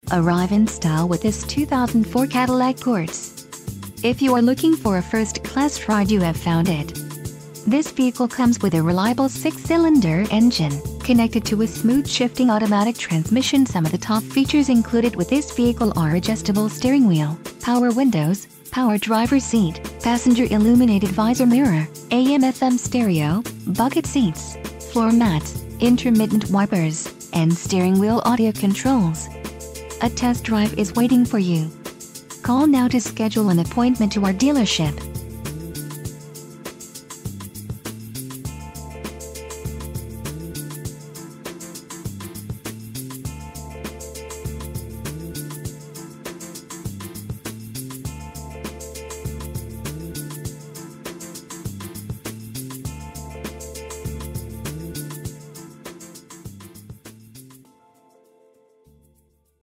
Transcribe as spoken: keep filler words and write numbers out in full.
Arrive in style with this two thousand four Cadillac Quartz. If you are looking for a first-class ride, you have found it. This vehicle comes with a reliable six-cylinder engine, connected to a smooth shifting automatic transmission. Some of the top features included with this vehicle are adjustable steering wheel, power windows, power driver's seat, passenger illuminated visor mirror, A M F M stereo, bucket seats, floor mats, intermittent wipers, and steering wheel audio controls. A test drive is waiting for you. Call now to schedule an appointment to our dealership.